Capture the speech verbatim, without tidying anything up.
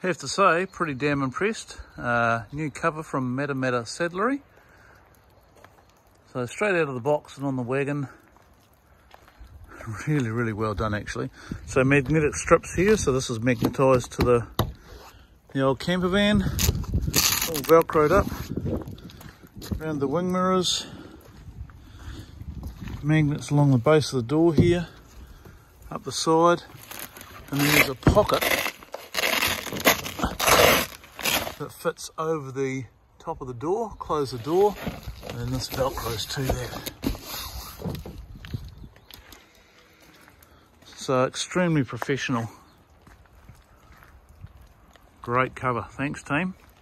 Have to say, pretty damn impressed. Uh, new cover from Meta Meta Saddlery. So straight out of the box and on the wagon. Really, really well done actually. So magnetic strips here, so this is magnetised to the, the old camper van. All velcroed up. Around the wing mirrors. Magnets along the base of the door here. Up the side. And then there's a pocket that fits over the top of the door. Close the door. And then this velcros to that. So extremely professional. Great cover. Thanks team.